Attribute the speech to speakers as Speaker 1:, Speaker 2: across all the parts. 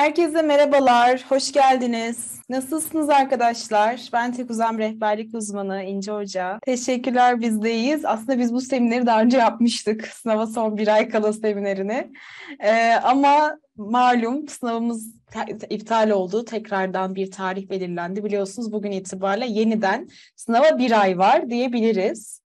Speaker 1: Herkese merhabalar, hoş geldiniz. Nasılsınız arkadaşlar? Ben Tekuzem Rehberlik Uzmanı İnce Hoca. Teşekkürler, biz de iyiyiz. Aslında biz bu semineri daha önce yapmıştık. Sınava son bir ay kala seminerini. Ama malum sınavımız iptal oldu. Tekrardan bir tarih belirlendi. Biliyorsunuz bugün itibariyle yeniden sınava bir ay var diyebiliriz.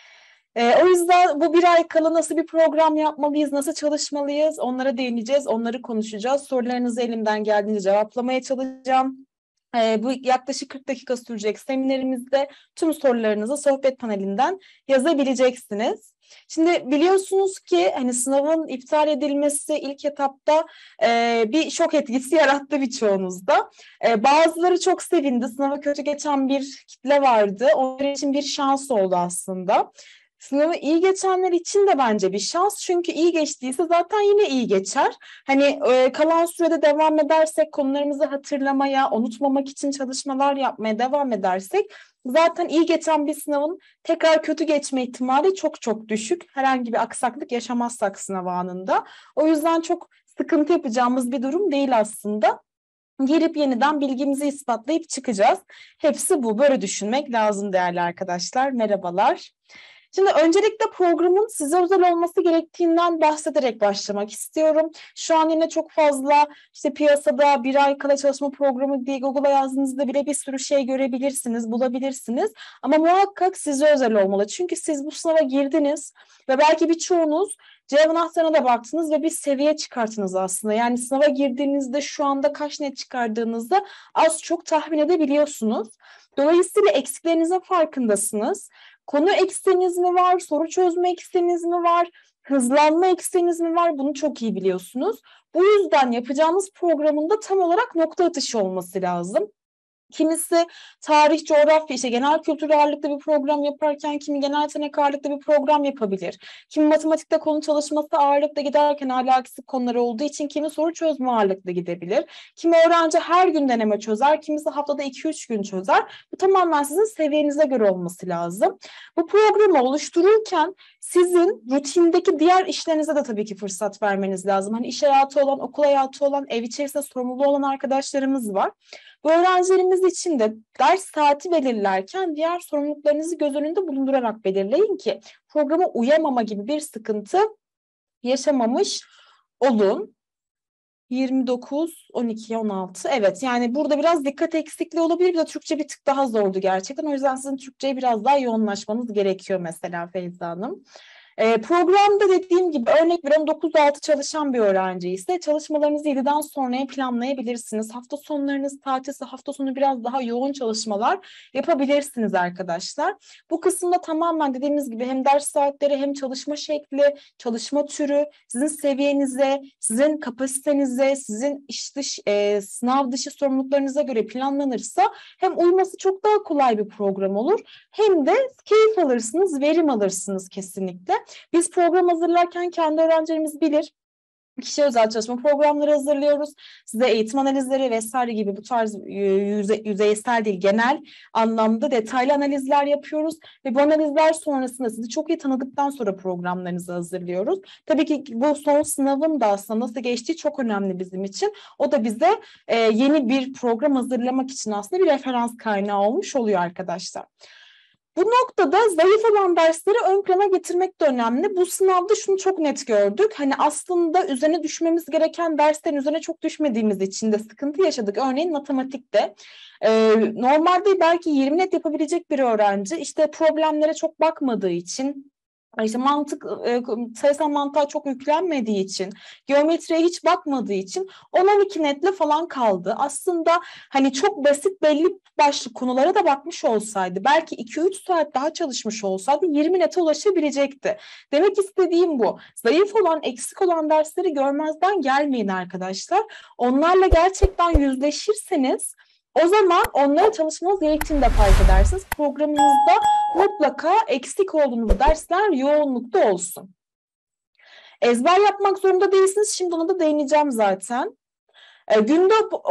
Speaker 1: O yüzden bu bir ay kala nasıl bir program yapmalıyız, nasıl çalışmalıyız onlara değineceğiz, onları konuşacağız. Sorularınızı elimden geldiğince cevaplamaya çalışacağım. Bu yaklaşık 40 dakika sürecek seminerimizde tüm sorularınızı sohbet panelinden yazabileceksiniz. Şimdi biliyorsunuz ki hani sınavın iptal edilmesi ilk etapta bir şok etkisi yarattı birçoğunuzda. Bazıları çok sevindi. Sınava kötü geçen bir kitle vardı. Onlar için bir şans oldu aslında. Sınavı iyi geçenler için de bence bir şans. Çünkü iyi geçtiyse zaten yine iyi geçer. Hani kalan sürede devam edersek, konularımızı hatırlamaya, unutmamak için çalışmalar yapmaya devam edersek zaten iyi geçen bir sınavın tekrar kötü geçme ihtimali çok çok düşük. Herhangi bir aksaklık yaşamazsak sınav anında. O yüzden çok sıkıntı yapacağımız bir durum değil aslında. Girip yeniden bilgimizi ispatlayıp çıkacağız. Hepsi bu. Böyle düşünmek lazım değerli arkadaşlar. Merhabalar. Şimdi öncelikle programın size özel olması gerektiğinden bahsederek başlamak istiyorum. Şu an yine çok fazla işte piyasada bir ay kala çalışma programı diye Google'a yazdığınızda bile bir sürü şey görebilirsiniz, bulabilirsiniz. Ama muhakkak size özel olmalı. Çünkü siz bu sınava girdiniz ve belki birçoğunuz cevap anahtarına da baktınız ve bir seviye çıkarttınız aslında. Yani sınava girdiğinizde şu anda kaç net çıkardığınızda az çok tahmin edebiliyorsunuz. Dolayısıyla eksiklerinizin farkındasınız. Konu eksiğiniz mi var, soru çözme eksiğiniz mi var, hızlanma eksiğiniz mi var? Bunu çok iyi biliyorsunuz. Bu yüzden yapacağımız programın da tam olarak nokta atışı olması lazım. Kimisi tarih, coğrafya, işte genel kültür ağırlıklı bir program yaparken kimi genel yetenek ağırlıklı bir program yapabilir. Kimi matematikte konu çalışması ağırlıklı giderken alakası konular olduğu için kimi soru çözme ağırlıklı gidebilir. Kimi öğrenci her gün deneme çözer, kimisi haftada 2-3 gün çözer. Bu tamamen sizin seviyenize göre olması lazım. Bu programı oluştururken sizin rutindeki diğer işlerinize de tabii ki fırsat vermeniz lazım. Hani iş hayatı olan, okul hayatı olan, ev içerisinde sorumlu olan arkadaşlarımız var. Bu öğrencilerimiz için de ders saati belirlerken diğer sorumluluklarınızı göz önünde bulundurarak belirleyin ki programa uyamama gibi bir sıkıntı yaşamamış olun. 29, 12, 16. Evet, yani burada biraz dikkat eksikliği olabilir. Bir de Türkçe bir tık daha zordu gerçekten. O yüzden sizin Türkçe'ye biraz daha yoğunlaşmanız gerekiyor mesela Feyza Hanım. Programda dediğim gibi örnek veriyorum 9-6 çalışan bir öğrenci ise çalışmalarınızı 7'den sonraya planlayabilirsiniz. Hafta sonlarınız tatilse hafta sonu biraz daha yoğun çalışmalar yapabilirsiniz arkadaşlar. Bu kısımda tamamen dediğimiz gibi hem ders saatleri hem çalışma şekli, çalışma türü sizin seviyenize, sizin kapasitenize, sizin iş dışı, sınav dışı sorumluluklarınıza göre planlanırsa hem uyması çok daha kolay bir program olur hem de keyif alırsınız, verim alırsınız kesinlikle. Biz program hazırlarken kendi öğrencilerimiz bilir. Kişiye özel çalışma programları hazırlıyoruz. Size eğitim analizleri vesaire gibi bu tarz yüzeysel değil genel anlamda detaylı analizler yapıyoruz. Ve bu analizler sonrasında sizi çok iyi tanıdıktan sonra programlarınızı hazırlıyoruz. Tabii ki bu son sınavın da aslında nasıl geçtiği çok önemli bizim için. O da bize yeni bir program hazırlamak için aslında bir referans kaynağı olmuş oluyor arkadaşlar. Bu noktada zayıf olan dersleri ön plana getirmek de önemli. Bu sınavda şunu çok net gördük. Hani aslında üzerine düşmemiz gereken derslerin üzerine çok düşmediğimiz için de sıkıntı yaşadık. Örneğin matematikte. Normalde belki 20 net yapabilecek bir öğrenci işte problemlere çok bakmadığı için işte sayısal mantığa çok yüklenmediği için, geometriye hiç bakmadığı için 10-12 netle falan kaldı. Aslında hani çok basit belli başlı konulara da bakmış olsaydı, belki 2-3 saat daha çalışmış olsaydı 20 nete ulaşabilecekti. Demek istediğim bu. Zayıf olan, eksik olan dersleri görmezden gelmeyin arkadaşlar. Onlarla gerçekten yüzleşirseniz o zaman onlara çalışmanız gerektiğini de fark edersiniz. Programınızda mutlaka eksik olduğunuz dersler yoğunlukta olsun. Ezber yapmak zorunda değilsiniz. Şimdi ona da değineceğim zaten. Günde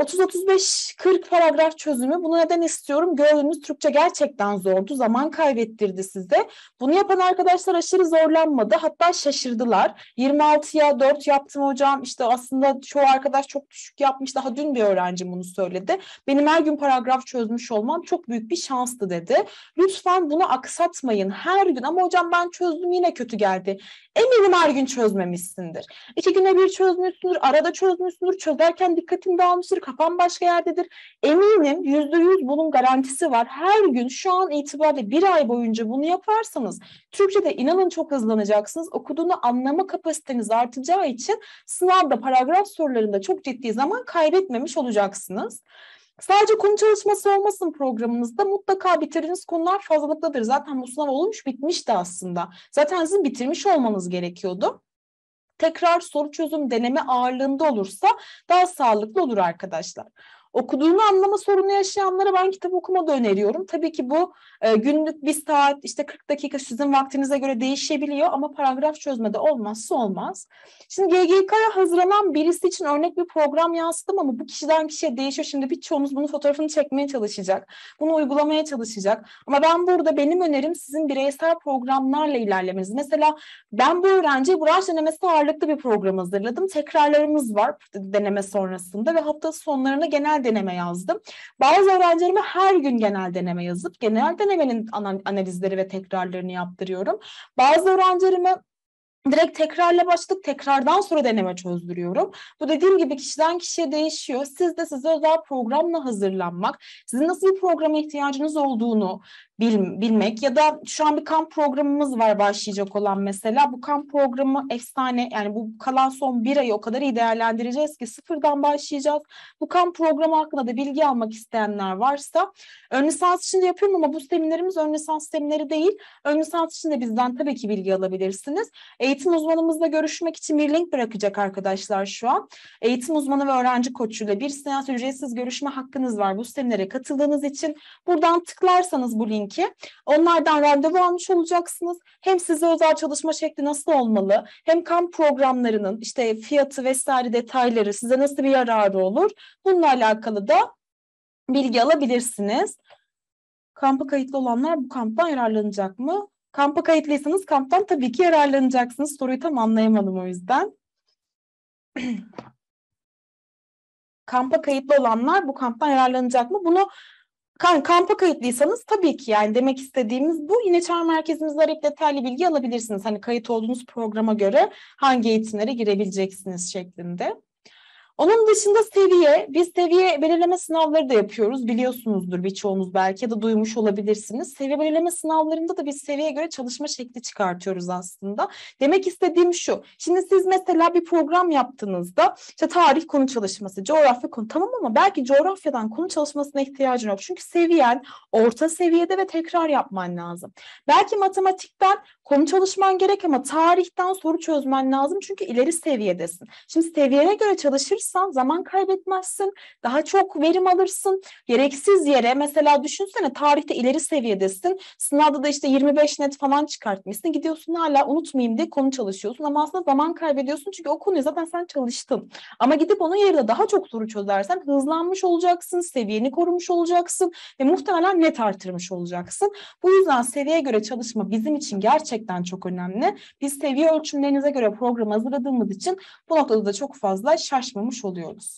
Speaker 1: 30-35-40 paragraf çözümü. Bunu neden istiyorum? Gördüğünüz Türkçe gerçekten zordu. Zaman kaybettirdi size. Bunu yapan arkadaşlar aşırı zorlanmadı. Hatta şaşırdılar. 26'ya 4 yaptım hocam. İşte aslında çoğu arkadaş çok düşük yapmış. Daha dün bir öğrencim bunu söyledi. Benim her gün paragraf çözmüş olmam çok büyük bir şanstı dedi. Lütfen bunu aksatmayın. Her gün ama hocam ben çözdüm yine kötü geldi. Eminim her gün çözmemişsindir. 2 güne bir çözmüşsündür, arada çözmüşsündür, çözerken dikkatin dağılmıştır, kafan başka yerdedir. Eminim %100 bunun garantisi var. Her gün şu an itibariyle 1 ay boyunca bunu yaparsanız Türkçe'de inanın çok hızlanacaksınız. Okuduğunu anlama kapasiteniz artacağı için sınavda paragraf sorularında çok ciddi zaman kaybetmemiş olacaksınız. Sadece konu çalışması olmasın programınızda, mutlaka bitirdiğiniz konular fazlalıktadır. Zaten bu sınav olmuş bitmişti aslında. Zaten sizin bitirmiş olmanız gerekiyordu. Tekrar soru çözüm deneme ağırlığında olursa daha sağlıklı olur arkadaşlar. Okuduğunu anlama sorunu yaşayanlara ben kitap okuma da öneriyorum. Tabii ki bu günlük 1 saat, işte 40 dakika sizin vaktinize göre değişebiliyor ama paragraf çözmede olmazsa olmaz. Şimdi GGK'ya hazırlanan birisi için örnek bir program yansıttım ama bu kişiden kişiye değişiyor. Şimdi birçoğumuz bunun fotoğrafını çekmeye çalışacak, bunu uygulamaya çalışacak. Ama ben burada benim önerim sizin bireysel programlarla ilerlemeniz. Mesela ben bu öğrenciye branş denemesi ağırlıklı bir program hazırladım. Tekrarlarımız var deneme sonrasında ve hafta sonlarına genel deneme yazdım. Bazı öğrencilerime her gün genel deneme yazıp genel denemenin analizleri ve tekrarlarını yaptırıyorum. Bazı öğrencilerime direkt tekrarla başladık, tekrardan sonra deneme çözdürüyorum. Bu dediğim gibi kişiden kişiye değişiyor. Siz de size özel programla hazırlanmak, sizin nasıl bir programa ihtiyacınız olduğunu bilmek ya da şu an bir kamp programımız var başlayacak olan mesela. Bu kamp programı efsane, yani bu kalan son 1 ayı o kadar iyi değerlendireceğiz ki sıfırdan başlayacağız. Bu kamp programı hakkında da bilgi almak isteyenler varsa ön lisans için de yapıyorum ama bu seminerimiz ön lisans semineri değil. Ön lisans için de bizden tabii ki bilgi alabilirsiniz. Eğitim uzmanımızla görüşmek için bir link bırakacak arkadaşlar şu an. Eğitim uzmanı ve öğrenci koçuyla bir seans ücretsiz görüşme hakkınız var bu seminere katıldığınız için. Buradan tıklarsanız bu linki onlardan randevu almış olacaksınız. Hem size özel çalışma şekli nasıl olmalı, hem kamp programlarının işte fiyatı vesaire detayları size nasıl bir yararı olur, bununla alakalı da bilgi alabilirsiniz. Kampa kayıtlı olanlar bu kamptan yararlanacak mı? Kampa kayıtlıysanız kamptan tabii ki yararlanacaksınız. Soruyu tam anlayamadım o yüzden. Kampa kayıtlı olanlar bu kamptan yararlanacak mı? Bunu kampa kayıtlıysanız tabii ki, yani demek istediğimiz bu. Yine çağrı merkezimizde arayıp detaylı bilgi alabilirsiniz. Hani kayıt olduğunuz programa göre hangi eğitimlere girebileceksiniz şeklinde. Onun dışında biz seviye belirleme sınavları da yapıyoruz. Biliyorsunuzdur birçoğunuz belki ya da duymuş olabilirsiniz. Seviye belirleme sınavlarında da biz seviyeye göre çalışma şekli çıkartıyoruz aslında. Demek istediğim şu. Şimdi siz mesela bir program yaptığınızda işte tarih konu çalışması, coğrafya konu, tamam, ama belki coğrafyadan konu çalışmasına ihtiyacın yok. Çünkü seviyen orta seviyede ve tekrar yapman lazım. Belki matematikten konu çalışman gerek ama tarihten soru çözmen lazım çünkü ileri seviyedesin. Şimdi seviyene göre çalışırsan zaman kaybetmezsin, daha çok verim alırsın. Gereksiz yere mesela düşünsene, tarihte ileri seviyedesin, sınavda da işte 25 net falan çıkartmışsın, gidiyorsun hala unutmayayım diye konu çalışıyorsun ama aslında zaman kaybediyorsun çünkü o konuyu zaten sen çalıştın. Ama gidip onun yerine daha çok soru çözersen hızlanmış olacaksın, seviyeni korumuş olacaksın ve muhtemelen net artırmış olacaksın. Bu yüzden seviyeye göre çalışma bizim için gerçekten çok önemli. Biz seviye ölçümlerinize göre program hazırladığımız için bu noktada da çok fazla şaşmamış oluyoruz.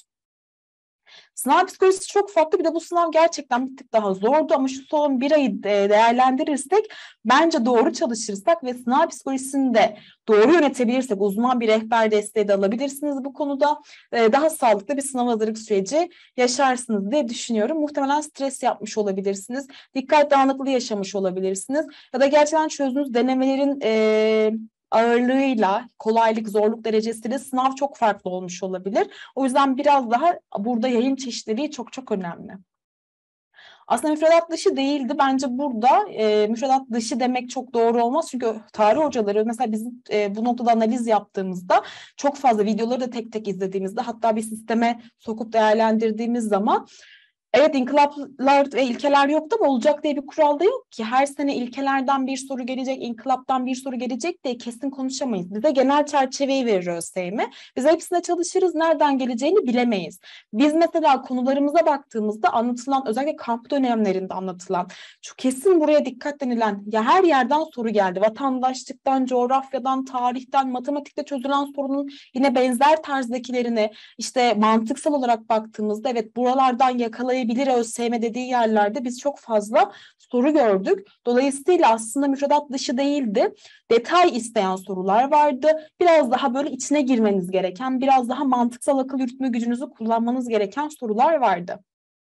Speaker 1: Sınav psikolojisi çok farklı. Bir de bu sınav gerçekten bir tık daha zordu ama şu son 1 ayı değerlendirirsek, bence doğru çalışırsak ve sınav psikolojisini de doğru yönetebilirsek uzman bir rehber desteği de alabilirsiniz bu konuda. Daha sağlıklı bir sınav hazırlık süreci yaşarsınız diye düşünüyorum. Muhtemelen stres yapmış olabilirsiniz. Dikkat dağınıklığı yaşamış olabilirsiniz. Ya da gerçekten çözdüğünüz denemelerin ağırlığıyla, kolaylık, zorluk derecesiyle sınav çok farklı olmuş olabilir. O yüzden biraz daha burada yayın çeşitliliği çok çok önemli. Aslında müfredat dışı değildi. Bence burada müfredat dışı demek çok doğru olmaz. Çünkü tarih hocaları mesela bizim bu noktada analiz yaptığımızda, çok fazla videoları da tek tek izlediğimizde, hatta bir sisteme sokup değerlendirdiğimiz zaman Evet, inkılaplar ve ilkeler yoktu ama olacak diye bir kural da yok ki. Her sene ilkelerden bir soru gelecek, inkılaptan bir soru gelecek diye kesin konuşamayız. Bize genel çerçeveyi verir ÖSYM. Biz hepsine çalışırız, nereden geleceğini bilemeyiz. Biz mesela konularımıza baktığımızda anlatılan, özellikle kamp dönemlerinde anlatılan, şu kesin buraya dikkat denilen, ya her yerden soru geldi. Vatandaşlıktan, coğrafyadan, tarihten, matematikte çözülen sorunun yine benzer tarzdakilerini işte mantıksal olarak baktığımızda evet buralardan yakalayabilir ÖSYM dediği yerlerde biz çok fazla soru gördük. Dolayısıyla aslında müfredat dışı değildi. Detay isteyen sorular vardı. Biraz daha böyle içine girmeniz gereken, biraz daha mantıksal akıl yürütme gücünüzü kullanmanız gereken sorular vardı.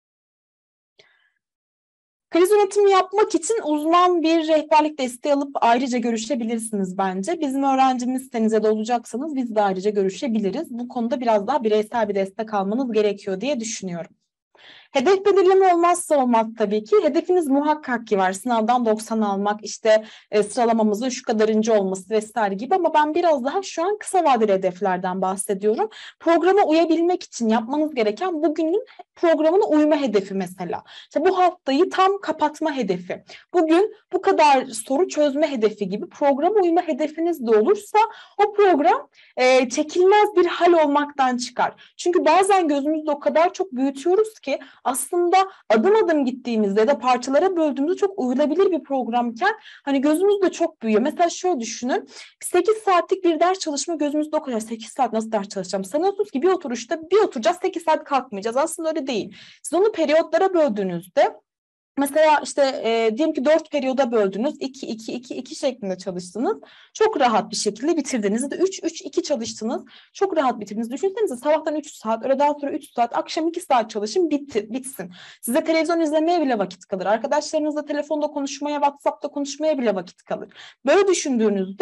Speaker 1: Kriz yönetimi yapmak için uzman bir rehberlik desteği alıp ayrıca görüşebilirsiniz bence. Bizim öğrencimiz sitenize de olacaksanız biz de ayrıca görüşebiliriz. Bu konuda biraz daha bireysel bir destek almanız gerekiyor diye düşünüyorum. Hedef belirleme olmazsa olmaz tabii ki. Hedefiniz muhakkak ki var. Sınavdan 90 almak, işte sıralamamızın şu kadarıncı olması vesaire gibi ama ben biraz daha şu an kısa vadeli hedeflerden bahsediyorum. Programa uyabilmek için yapmanız gereken bugünün programına uyma hedefi mesela. İşte bu haftayı tam kapatma hedefi. Bugün bu kadar soru çözme hedefi gibi programa uyma hedefiniz de olursa o program çekilmez bir hal olmaktan çıkar. Çünkü bazen gözümüzde o kadar çok büyütüyoruz ki aslında adım adım gittiğimizde ya da parçalara böldüğümüzde çok uyulabilir bir programken hani gözümüzde çok büyüyor. Mesela şöyle düşünün, 8 saatlik bir ders çalışma gözümüzde o kadar, 8 saat nasıl ders çalışacağım? Sanıyorsunuz ki bir oturuşta bir oturacağız, 8 saat kalkmayacağız. Aslında öyle değil. Siz onu periyotlara böldüğünüzde mesela işte diyelim ki 4 periyoda böldünüz. 2-2-2-2 şeklinde çalıştınız. Çok rahat bir şekilde bitirdiniz. Ya da 3-3-2 çalıştınız. Çok rahat bitirdiniz. Düşünsenize sabahtan 3 saat, öğleden sonra 3 saat, akşam 2 saat çalışın, bitsin. Size televizyon izlemeye bile vakit kalır. Arkadaşlarınızla telefonda konuşmaya, WhatsApp'ta konuşmaya bile vakit kalır. Böyle düşündüğünüzde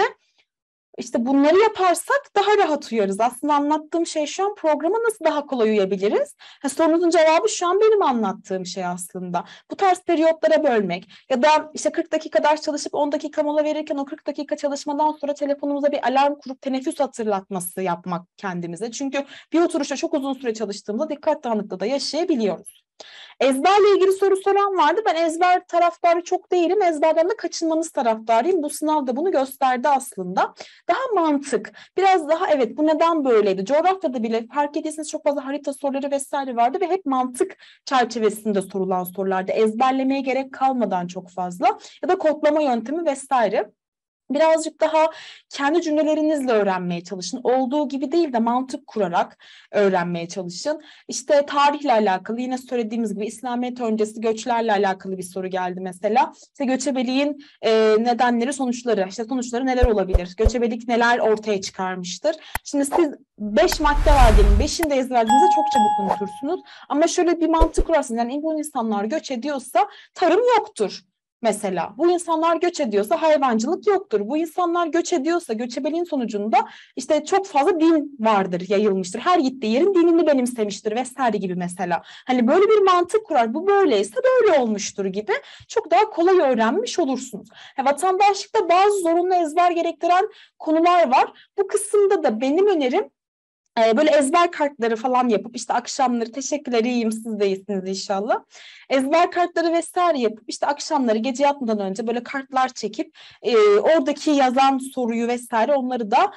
Speaker 1: İşte bunları yaparsak daha rahat uyarız. Aslında anlattığım şey şu an programa nasıl daha kolay uyabiliriz? Sorunuzun cevabı şu an benim anlattığım şey aslında. Bu tarz periyotlara bölmek ya da işte 40 dakika ders çalışıp 10 dakika mola verirken o 40 dakika çalışmadan sonra telefonumuza bir alarm kurup teneffüs hatırlatması yapmak kendimize. Çünkü bir oturuşta çok uzun süre çalıştığımızda dikkat dağınıklığı da yaşayabiliyoruz. Ezberle ilgili soru soran vardı. Ben ezber taraftarı çok değilim. Ezberden de kaçınmanız taraftarıyım. Bu sınav da bunu gösterdi aslında. Daha mantık, biraz daha evet bu neden böyleydi? Coğrafyada bile fark ediyorsanız çok fazla harita soruları vesaire vardı ve hep mantık çerçevesinde sorulan sorulardı. Ezberlemeye gerek kalmadan çok fazla ya da kodlama yöntemi vesaire. Birazcık daha kendi cümlelerinizle öğrenmeye çalışın. Olduğu gibi değil de mantık kurarak öğrenmeye çalışın. İşte tarihle alakalı yine söylediğimiz gibi İslamiyet öncesi göçlerle alakalı bir soru geldi mesela. İşte göçebeliğin nedenleri, sonuçları, işte sonuçları neler olabilir? Göçebelik neler ortaya çıkarmıştır? Şimdi siz 5 madde var diyelim. 5'ini de ezberlediğinizde çok çabuk unutursunuz. Ama şöyle bir mantık kurarsınız. Yani bu insanlar göç ediyorsa tarım yoktur. Mesela bu insanlar göç ediyorsa hayvancılık yoktur. Bu insanlar göç ediyorsa göçebeliğin sonucunda işte çok fazla din vardır, yayılmıştır. Her gittiği yerin dinini benimsemiştir vesaire gibi mesela. Hani böyle bir mantık kurar. Bu böyleyse böyle olmuştur gibi çok daha kolay öğrenmiş olursunuz. Vatandaşlıkta bazı zorunlu ezber gerektiren konular var. Bu kısımda da benim önerim böyle ezber kartları falan yapıp işte akşamları teşekkürler iyiyim siz de iyisiniz inşallah. Ezber kartları vesaire yapıp işte akşamları gece yatmadan önce böyle kartlar çekip oradaki yazan soruyu vesaire onları da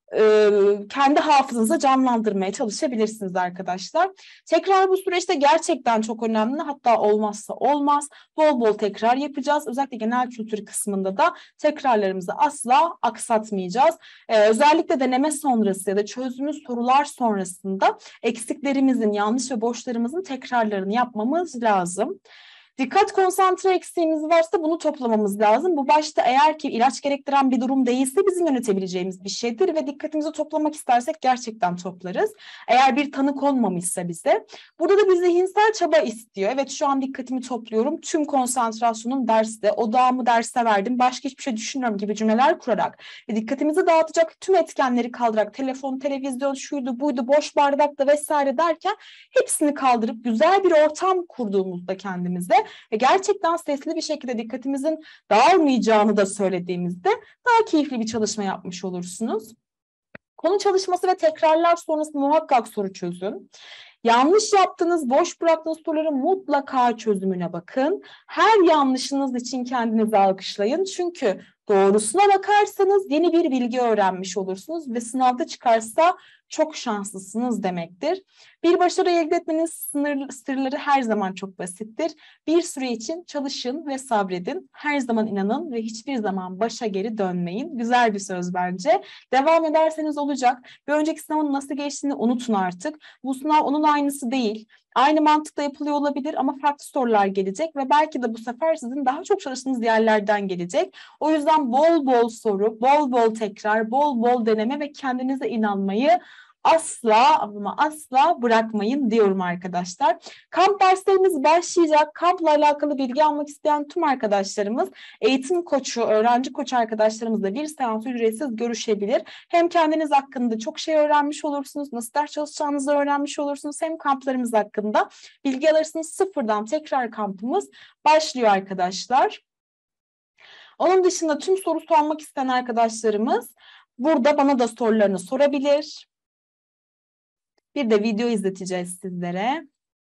Speaker 1: kendi hafızanıza canlandırmaya çalışabilirsiniz arkadaşlar. Tekrar bu süreçte gerçekten çok önemli. Hatta olmazsa olmaz. Bol bol tekrar yapacağız. Özellikle genel kültür kısmında da tekrarlarımızı asla aksatmayacağız. Özellikle deneme sonrası ya da çözdüğümüz sorular sonrasında eksiklerimizin, yanlış ve boşlarımızın tekrarlarını yapmamız lazım. Dikkat konsantre eksiğimiz varsa bunu toplamamız lazım. Bu başta eğer ki ilaç gerektiren bir durum değilse bizim yönetebileceğimiz bir şeydir ve dikkatimizi toplamak istersek gerçekten toplarız. Eğer bir tanı konmamışsa bize. Burada da bir zihinsel çaba istiyor. Evet şu an dikkatimi topluyorum. Tüm konsantrasyonum derste, odağımı derse verdim. Başka hiçbir şey düşünmüyorum gibi cümleler kurarak ve dikkatimizi dağıtacak tüm etkenleri kaldırarak telefon, televizyon, şuydu, buydu, boş bardakta vesaire derken hepsini kaldırıp güzel bir ortam kurduğumuzda kendimize ve gerçekten sesli bir şekilde dikkatimizin dağılmayacağını da söylediğimizde daha keyifli bir çalışma yapmış olursunuz. Konu çalışması ve tekrarlar sonrası muhakkak soru çözün. Yanlış yaptığınız, boş bıraktığınız soruların mutlaka çözümüne bakın. Her yanlışınız için kendinizi alkışlayın. Çünkü doğrusuna bakarsanız yeni bir bilgi öğrenmiş olursunuz ve sınavda çıkarsa çok şanslısınız demektir. Bir başarı elde etmenin sırları her zaman çok basittir. Bir süre için çalışın ve sabredin. Her zaman inanın ve hiçbir zaman başa geri dönmeyin. Güzel bir söz bence. Devam ederseniz olacak. Bir önceki sınavın nasıl geçtiğini unutun artık. Bu sınav onun aynısı değil. Aynı mantıkla yapılıyor olabilir ama farklı sorular gelecek ve belki de bu sefer sizin daha çok çalıştığınız yerlerden gelecek. O yüzden bol bol soru, bol bol tekrar, bol bol deneme ve kendinize inanmayı asla ama asla bırakmayın diyorum arkadaşlar. Kamp derslerimiz başlayacak. Kampla alakalı bilgi almak isteyen tüm arkadaşlarımız eğitim koçu, öğrenci koçu arkadaşlarımızla bir seans ücretsiz görüşebilir. Hem kendiniz hakkında çok şey öğrenmiş olursunuz, nasıl ders çalışacağınızı öğrenmiş olursunuz. Hem kamplarımız hakkında bilgi alırsınız. Sıfırdan tekrar kampımız başlıyor arkadaşlar. Onun dışında tüm soru sormak isteyen arkadaşlarımız burada bana da sorularını sorabilir. Bir de video izleteceğiz sizlere.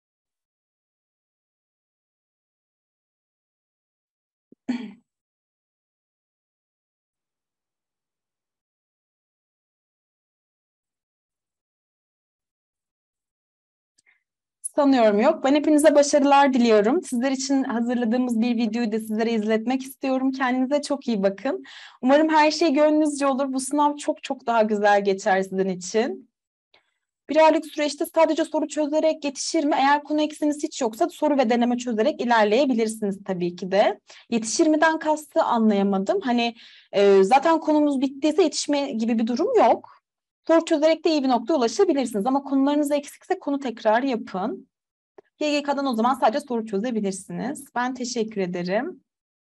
Speaker 1: Sanıyorum yok. Ben hepinize başarılar diliyorum. Sizler için hazırladığımız bir videoyu da sizlere izletmek istiyorum. Kendinize çok iyi bakın. Umarım her şey gönlünüzce olur. Bu sınav çok çok daha güzel geçer sizin için. Bir aylık süreçte sadece soru çözerek yetişir mi? Eğer konu eksiniz hiç yoksa soru ve deneme çözerek ilerleyebilirsiniz tabii ki de. Yetişir mi'den kastı anlayamadım. Hani zaten konumuz bittiyse yetişme gibi bir durum yok. Soru çözerek de iyi bir noktaya ulaşabilirsiniz. Ama konularınız eksikse konu tekrar yapın. YGK'dan o zaman sadece soru çözebilirsiniz. Ben teşekkür ederim.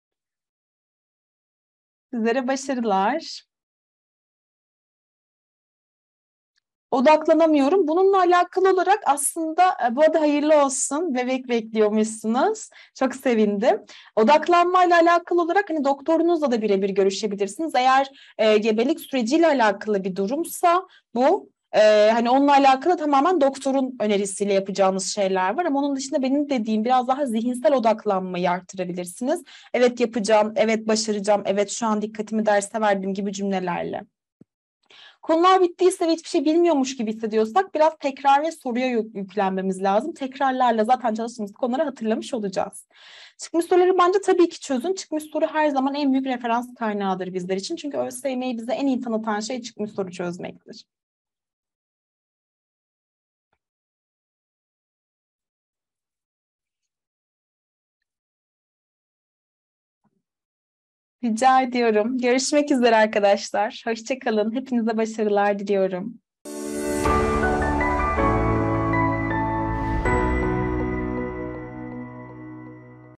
Speaker 1: Sizlere başarılar. Odaklanamıyorum. Bununla alakalı olarak aslında bu arada hayırlı olsun. Bebek bekliyormuşsunuz. Çok sevindim. Odaklanmayla alakalı olarak hani doktorunuzla da birebir görüşebilirsiniz. Eğer gebelik süreciyle alakalı bir durumsa bu hani onunla alakalı tamamen doktorun önerisiyle yapacağınız şeyler var. Ama onun dışında benim dediğim biraz daha zihinsel odaklanmayı arttırabilirsiniz. Evet yapacağım, evet başaracağım, evet şu an dikkatimi derse verdim gibi cümlelerle. Konular bittiyse ve hiçbir şey bilmiyormuş gibi hissediyorsak biraz tekrar ve soruya yüklenmemiz lazım. Tekrarlarla zaten çalıştığımız konuları hatırlamış olacağız. Çıkmış soruları bence tabii ki çözün. Çıkmış soru her zaman en büyük referans kaynağıdır bizler için. Çünkü ÖSYM'yi bize en iyi tanıtan şey çıkmış soru çözmektir. Rica ediyorum. Görüşmek üzere arkadaşlar. Hoşça kalın. Hepinize başarılar diliyorum.